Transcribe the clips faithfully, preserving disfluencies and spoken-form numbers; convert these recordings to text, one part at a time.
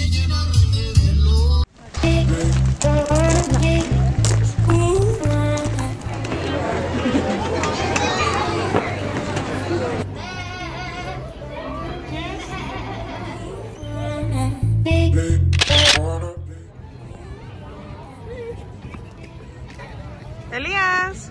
Elías.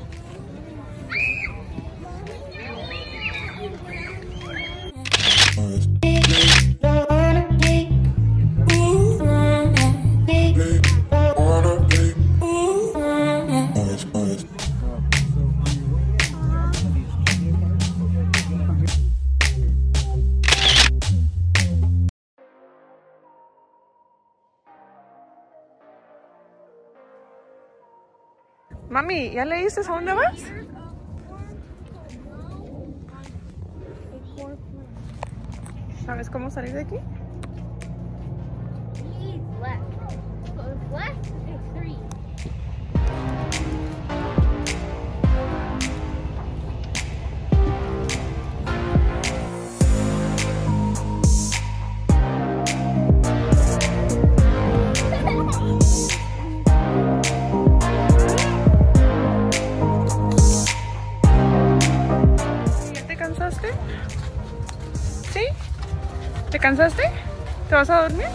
Mami, ¿ya leíste a dónde vas? ¿Sabes cómo salir de aquí? ¿Sí? ¿Te cansaste? ¿Te vas a dormir?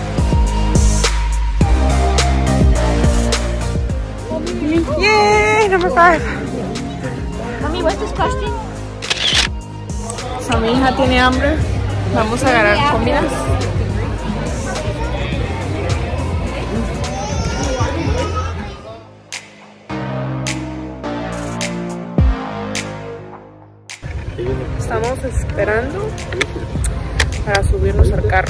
Yay, number five. Mommy, what's this question? So, mi hija tiene hambre. Vamos a agarrar comidas. Estamos esperando para subirnos al carro.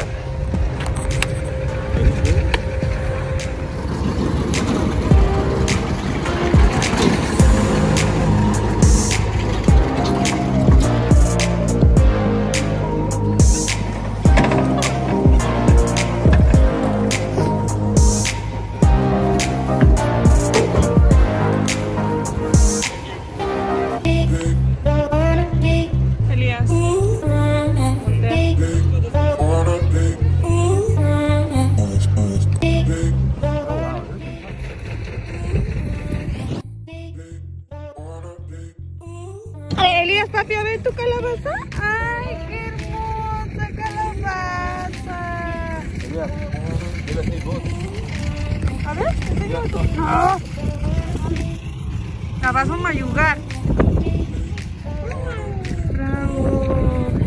Elías, papi, a ver tu calabaza. ¡Ay, qué hermosa calabaza! A ver, enséñame tu... ¡Oh! La vas a mayugar. Bravo.